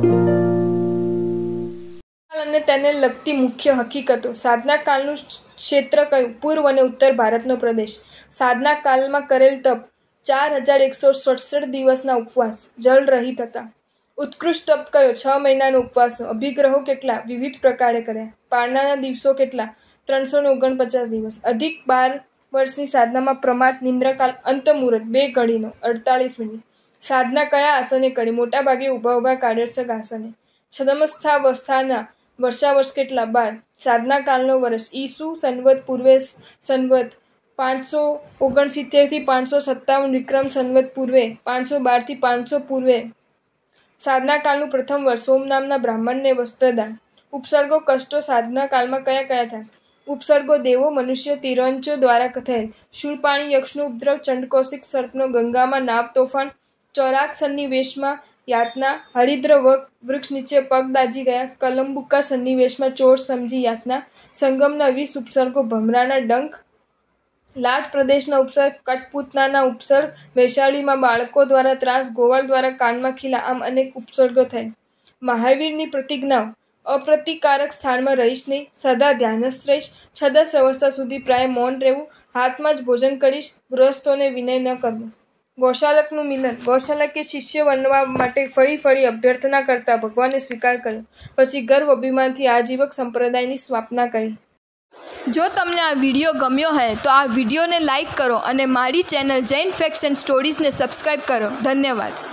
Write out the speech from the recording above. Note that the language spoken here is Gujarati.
અને તેને લગતી મુખ્ય હકીકતો. સાધના કાળનું ક્ષેત્ર કયું? પૂર્વ અને ઉત્તર ભારતનો પ્રદેશ. સાધના કાળમાં કરેલ તપ 4167 દિવસના ઉપવાસ જલ રહિત હતા. ઉત્કૃષ્ટ તપ કયો? 6 મહિનાનો ઉપવાસનો. અભિગ્રહો કેટલા? વિવિધ પ્રકારે કર્યા. પારણાના દિવસો કેટલા? 349 દિવસ. અધિક 12 વર્ષની સાધનામાં પ્રમાદ, નિંદ્રકાળ, અંતમુહૂર્ત 2 ઘડીનો 48 મિનિટ. સાધના કયા આસને કરી? મોટા ભાગે ઊભા કાર્યસક આસને. છદ્મસ્થાવસ્થાના વર્ષાવર્ષ કેટલા? 12. સાધના કાળનો વર્ષ. ઈસુ સંવત પૂર્વે સંવત 569 થી 557. વિક્રમ સંવત પૂર્વે 512 થી 500 પૂર્વે. સાધના કાળનું પ્રથમ વર્ષ. સોમ નામના બ્રાહ્મણને વસ્ત્રદાન. ઉપસર્ગો કષ્ટો સાધના કાળમાં કયા કયા થાય? ઉપસર્ગો દેવો, મનુષ્ય, તિર્યંચો દ્વારા થયેલ. શૂળપાણી યક્ષનો ઉપદ્રવ, ચંડકૌશિક સર્પનો, ગંગામાં નાવ તોફાન, ચૌરાક સન્નિવેશમાં યાતના, હરિદ્ર વૃક્ષ નીચે પગ દાજી ગયા, કલંબુકા સન્નિવેશમાં ચોર સમજી યાતના, સંગમના 20 ઉપસર્ગો, ભમરાના ડંખ, લાટ પ્રદેશના ઉપસર્ગ, કઠપૂતનાના ઉપસર્ગ, વૈશાળીમાં બાળકો દ્વારા ત્રાસ, ગોવાળ દ્વારા કાનમાં ખીલા, આમ અનેક ઉપસર્ગો થયેલ. મહાવીરની પ્રતિજ્ઞાઓ. અપ્રતિકારક સ્થાનમાં રહીશ નહીં, સદા ધ્યાનસ્થ રહીશ, 6 અવસ્થા સુધી પ્રાય મૌન રહેવું, હાથમાં જ ભોજન કરીશ, ગૃહસ્થોને વિનય ન કરવું. ગૌશાલકનું મિલન. ગૌશાલકે શિષ્ય બનવા માટે ફરી અભ્યર્થના કરતા ભગવાનને સ્વીકાર કર્યો. પછી ગર્વ અભિમાનથી આજીવક સંપ્રદાયની સ્થાપના કરી. જો તમને આ વિડીયો ગમ્યો હોય તો આ વિડીયોને લાઈક કરો અને મારી ચેનલ જૈન ફેક્ટ્સ એન્ડ સ્ટોરીઝને સબસ્ક્રાઈબ કરો. ધન્યવાદ.